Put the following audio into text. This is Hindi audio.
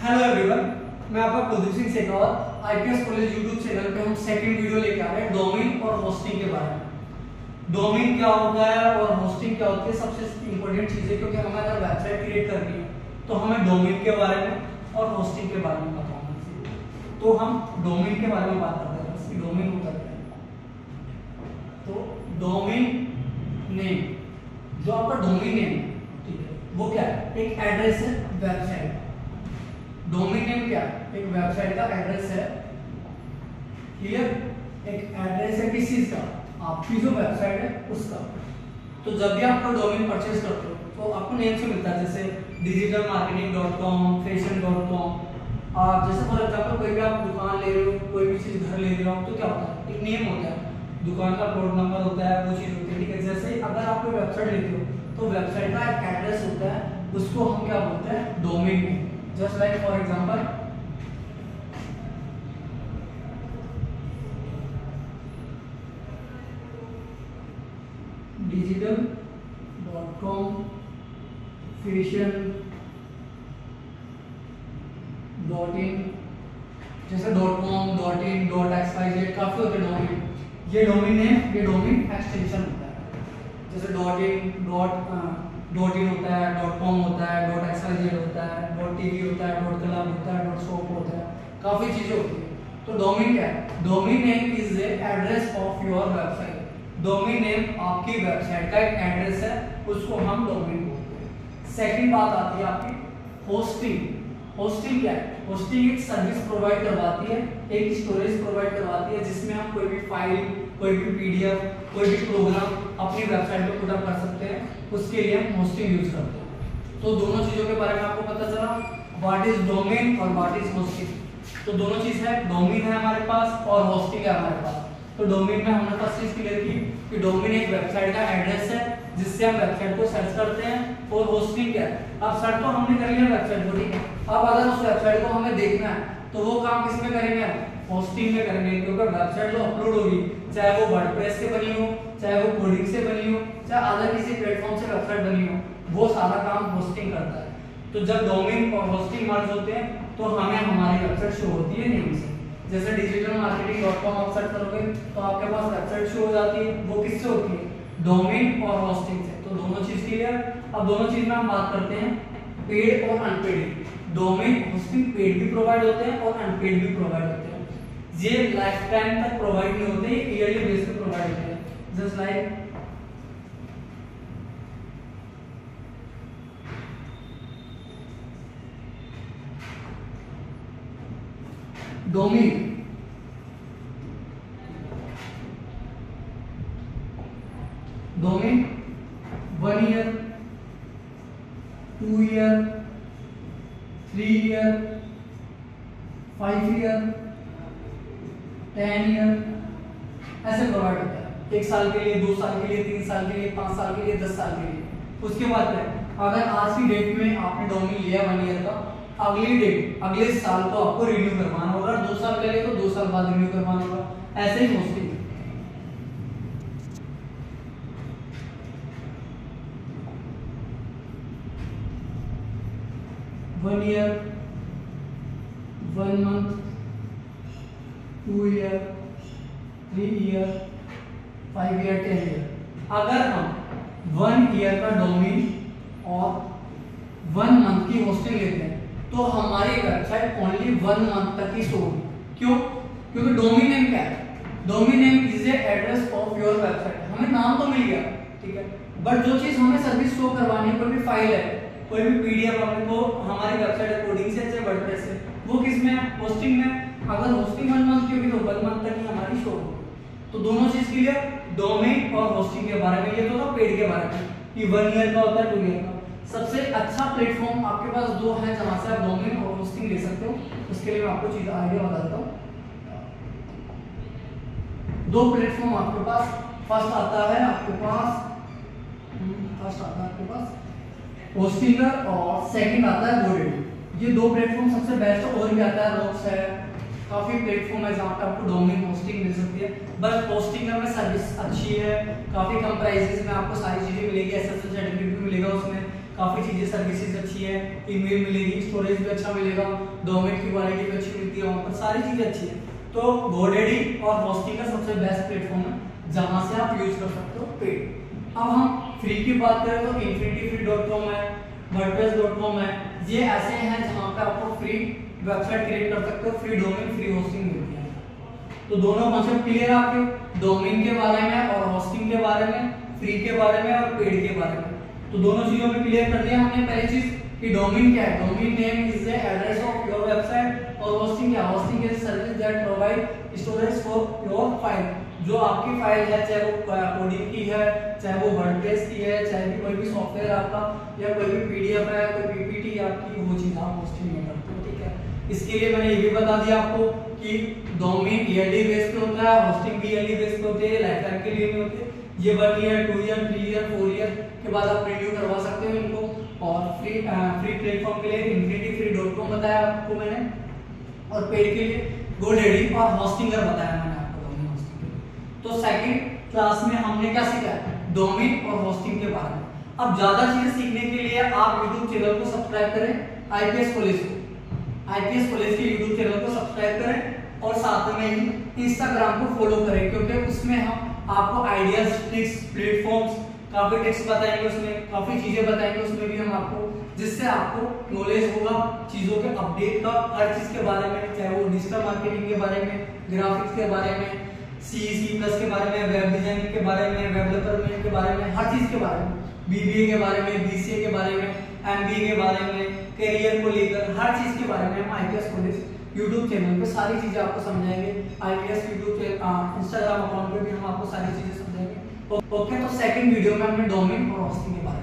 हेलो एवरीवन, मैं आपका Kuldeep Singh Shekhawat. IPS college YouTube channel पे हम सेकंड वीडियो लेके आ रहे हैं डोमेन और होस्टिंग के बारे में। डोमेन क्या होता है और होस्टिंग क्या होती है, सबसे इंपॉर्टेंट चीज है, क्योंकि हमें अगर वेबसाइट क्रिएट करनी है तो हमें डोमेन के बारे में और होस्टिंग के बारे में पता होना चाहिए। तो हम डोमेन के बारे में बात करते हैं। इसकी डोमेन होता है, तो डोमेन नेम, जो आपका डोमेन नेम है, ठीक है, वो क्या है? एक एड्रेस है वेबसाइट। डोमेन नेम क्या है? एक वेबसाइट का एड्रेस है। क्लियर? एक एड्रेस है किस चीज का? आपकी जो वेबसाइट है उसका। तो जब भी आप कोई डोमेन परचेज करते हो तो आपको नेम से मिलता है, जैसे digitalmarketing.com, fashion.com। जैसे फॉर एग्जांपल कोई भी आप दुकान ले रहे हो, कोई भी चीज घर ले रहे हो, तो क्या होता है? एक नेम होता है, दुकान का कोड नंबर होता है, वो चीज होती है, ठीक है। जैसे अगर आप कोई वेबसाइट लेते हो तो वेबसाइट का एक एड्रेस होता है, उसको हम क्या बोलते हैं? Domain name. Just like for example, digital.com, fashion.in, जैसे .com, .in, .xyz काफी होते हैं डोमेन। ये डोमेन नेम, ये डोमेन एक्सटेंशन होता है। जैसे .in होता है, .com होता है, .xyz होता है, .tv होता है, .club होता है, .shop होता है, काफी चीजें होती है। तो डोमेन क्या है? Domain name is the address of your website. Domain name आपकी वेबसाइट का एक एड्रेस है, उसको हम डोमेन बोलते हैं। सेकंड बात आती है आपकी होस्टिंग। होस्टिंग क्या है? होस्टिंग एक सर्विस प्रोवाइड करवाती है, एक स्टोरेज प्रोवाइड करवाती है, जिसमें हम कोई भी फाइल, कोई भी पीडीएफ, कोई भी प्रोग्राम अपनी वेबसाइट पे पुट अप कर सकते हैं। उसके लिए हम होस्टिंग यूज करते हैं। तो दोनों चीजों के बारे में आपको पता चला, व्हाट इज डोमेन और व्हाट इज होस्टिंग। तो दोनों चीज है, डोमेन है हमारे पास और होस्टिंग है हमारे पास। तो डोमेन में हमने फर्स्ट चीज क्लियर की कि डोमेन एक वेबसाइट का एड्रेस है जिससे हम वेबसाइट को सर्च करते हैं। और होस्टिंग क्या है? अब सर्च तो हमने कर लिया वेबसाइट को, ठीक है। अब अगर उस वेबसाइट को हमें देखना है तो वो काम किस में करेंगे? होस्टिंग में करेंगे, क्योंकि वेबसाइट जो अपलोड होगी, चाहे वो वर्डप्रेस से बनी हो, चाहे वो कोडिंग से बनी हो, चाहे अदर किसी प्लेटफॉर्म से वेबसाइट बनी हो, वो सारा काम होस्टिंग करता है। तो जब डोमेन और होस्टिंग मर्ज होते हैं तो हमें हमारी वेबसाइट शो होती है नेम से। जैसे digitalmarketing.com आप सर्च करोगे तो आपके पास वेबसाइट शो हो जाती है, वो किससे होती है? डोमेन और होस्टिंग से। तो दोनों चीज क्लियर। अब दोनों चीज में हम बात करते हैं पेड और अनपेड। डोमेन होस्टिंग पेड भी प्रोवाइड होते हैं और अनपेड भी प्रोवाइड होते हैं। ये लाइफ टाइम तक प्रोवाइड नहीं होते, ईयरली बेस पे प्रोवाइड होते हैं। Just like domain domain 1 year, 2 year, 3 year, 5 year, 10 year ऐसे प्रोवाइड होता है। 1 साल के लिए, 2 साल के लिए, 3 साल के लिए, 5 साल के लिए, 10 साल के लिए। उसके बाद क्या? अगर आज की डेट में आपने डोमेन लिया 1 ईयर का, अगली डेट, अगले साल को आपको रिन्यू करवाना होगा। 2 साल पहले तो 2 साल बाद रिन्यू करवाना होगा। ऐसे ही hosting. 1 year, 1 month, 2 year, 3 year, 5 year, 10 year. अगर हम 1 ईयर का डोमेन और 1 मंथ की होस्टिंग लेते हैं तो हमारी वेबसाइट ओनली 1 मंथ तक ही शो होगी। क्यों? क्योंकि डोमेन नेम क्या है? Domain name is the address of your website. हमें नाम तो मिल गया, ठीक है, बट जो चीज हमें सर्विस शो करवानी है, कोई भी फाइल है, कोई भी पीडीएफ अपने को हमारी वेबसाइट कोडिंग से, चाहे वर्डप्रेस से, वो किस में है? होस्टिंग में। अगर होस्टिंग 1 मंथ की होगी तो 1 मंथ तक ही हमारी शो होगी। तो दोनों चीज क्लियर, डोमेन और होस्टिंग के बारे में। ये तो था पेड के बारे में कि 1 ईयर का होता है, 2 ईयर का। सबसे अच्छा प्लेटफॉर्म आपके पास 2 है जहां से आप डोमेन और होस्टिंग ले सकते हो। उसके लिए मैं आपको चीज आइडिया बताता हूँ। 2 प्लेटफॉर्म आपके पास, फर्स्ट आता है आपके पास होस्टिंगर और सेकंड आता है GoDaddy। ये 2 प्लेटफॉर्म सबसे बेस्ट है। और भी आता है रॉक्स है, काफी प्लेटफॉर्म है जहाँ पे आपको डोमेन होस्टिंग मिल सकती है। बस होस्टिंगर में सर्विस अच्छी है, काफी कम प्राइसेस में आपको सारी चीजें मिलेगी, एसएसएल सर्टिफिकेट भी मिलेगा उसमें, काफी चीजें सर्विसेज अच्छी है, ईमेल मिलेगी, स्टोरेज भी अच्छा मिलेगा, डोमेन की क्वालिटी भी अच्छी मिलती है, वहाँ पर सारी चीजें अच्छी है। तो GoDaddy और होस्टिंग का सबसे बेस्ट प्लेटफॉर्म है जहां से आप यूज कर सकते हो पेड। अब हम फ्री की बात करें तो infinityfree.com है, wordpress.com है, ये ऐसे हैं जहां पे आपको फ्री वेबसाइट क्रिएट कर सकते हो, फ्री डोमेन, फ्री होस्टिंग मिलती है। तो दोनों कॉन्सेप्ट क्लियर है आपके, डोमेन के बारे में और होस्टिंग के बारे में, फ्री के बारे में और पेड के बारे में। तो दोनों चीजों में क्लियर कर दिया हमने। पहली चीज कि डोमेन क्या है, domain name is the address of your website, और होस्टिंग क्या, hosting is service that provide storage for your file. जो आपकी फाइल है, चाहे वो कोडिंग की है, चाहे वो वर्डप्रेस की है, चाहे भी कोई भी सॉफ्टवेयर आपका, या कोई भी पीडीएफ है, कोई पीपीटी आपकी, वो चीज आप होस्टिंग में करते हो, ठीक है। इसके लिए मैंने ये भी बता दिया आपको कि डोमेन ईयरली बेस पे होता है, होस्टिंग भी ईयरली बेस पे होती है, लाइफ टाइम के लिए नहीं होती है। ये 1 ईयर, 2 ईयर, 3 ईयर, 4 ईयर के बाद आप रिन्यू करवा सकते हो इनको। और फ्री प्लेटफॉर्म के लिए infinityfree.com बताया आपको मैंने, और पेड के लिए GoDaddy और होस्टिंगर बताया मैंने आपको डोमेन होस्टिंग के लिए। तो सेकंड क्लास में हमने क्या सीखा, डोमेन और होस्टिंग के बारे में। अब ज्यादा चीजें सीखने के लिए आप YouTube चैनल को सब्सक्राइब करें, IPS कॉलेज के YouTube चैनल को सब्सक्राइब करें, और साथ में ही Instagram को फॉलो करें, क्योंकि उसमें हम आपको आइडियाज, ट्रिक्स, प्लेटफॉर्म्स, काफी ट्रिक्स बताएंगे, उसमें काफी चीजें बताएंगे, उसमें भी हम आपको, जिससे आपको नॉलेज होगा चीजों के अपडेट का, हर चीज के बारे में, चाहे वो डिजिटल मार्केटिंग के बारे में, ग्राफिक्स के बारे में, C++ के बारे में, वेब डिजाइनिंग के बारे में, वेब डेवलपमेंट के बारे में, हर चीज के बारे में, BBA के बारे में, BCA के बारे में, MBA के बारे में, करियर को लेकर हर चीज के बारे में हम IPS कॉलेज YouTube चैनल पे सारी चीजें आपको समझाएंगे। IPS YouTube Instagram अकाउंट पे भी हम आपको सारी चीजें समझाएंगे। ओके, तो सेकंड वीडियो में हमने डोमेन और होस्टिंग के बारे में